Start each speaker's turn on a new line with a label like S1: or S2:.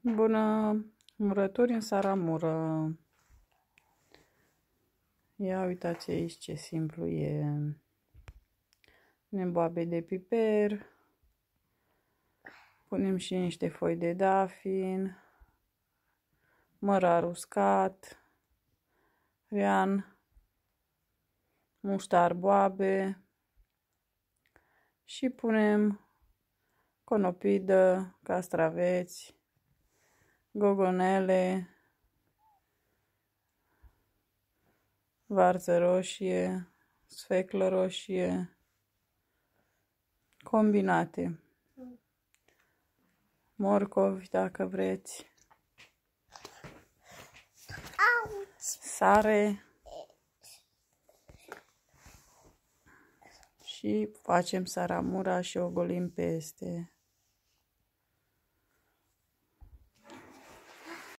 S1: Bună! Murături în saramură. Ia uitați aici ce simplu e. Punem boabe de piper. Punem și niște foi de dafin. Mărar uscat. Rean. Muștar boabe. Și punem conopidă, castraveți, gogonele, varză roșie, sfeclă roșie, combinate, morcovi dacă vreți, sare și facem saramura și o golim peste.